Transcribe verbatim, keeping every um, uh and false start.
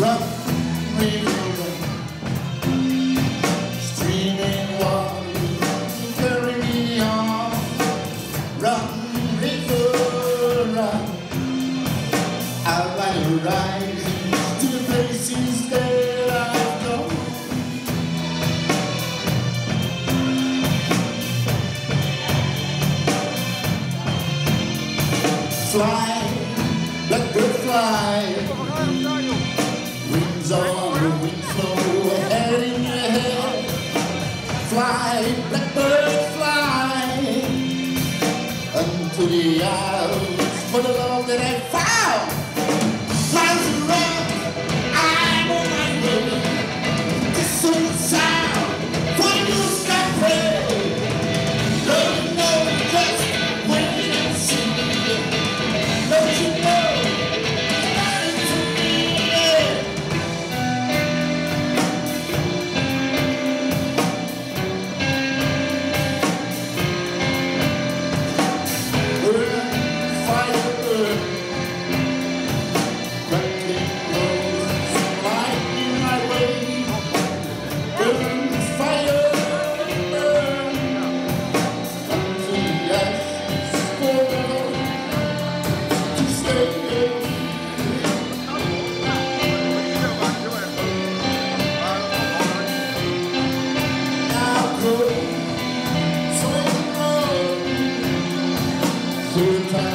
Rock, river, streaming water, carry me on. Rock, river, run. I wanna rise to the places that I've gone. Fly, let bird fly. Wings on the wind flow, head in your head. Fly, let bird fly. Unto the isles for the love that I found. Miles around, I'm on my way. This sweet sound for you sky pray. Don't you know just when you see? Don't you know that it's me? Earth, fire, earth. Crackling rose, lighting my way. Burn, fire, burn. Unto the ashes forever to stay. Now go, so long, so tired.